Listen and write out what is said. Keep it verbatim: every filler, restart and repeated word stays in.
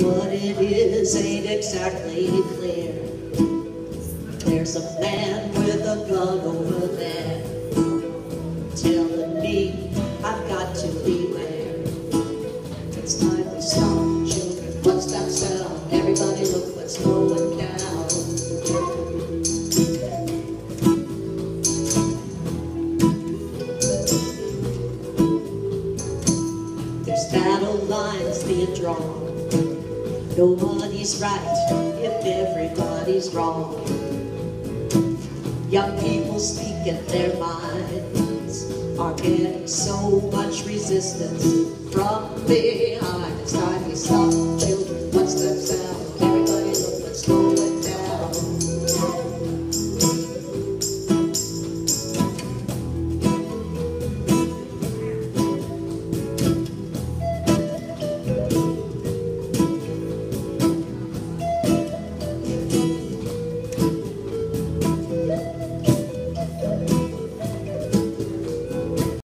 What it is ain't exactly clear. There's a man with a gun over there telling me I've got to beware. It's time to stop, children, what's that sound? Everybody look what's going down. There's battle lines being drawn. Nobody's right if everybody's wrong. Young people speaking their minds are getting so much resistance from me.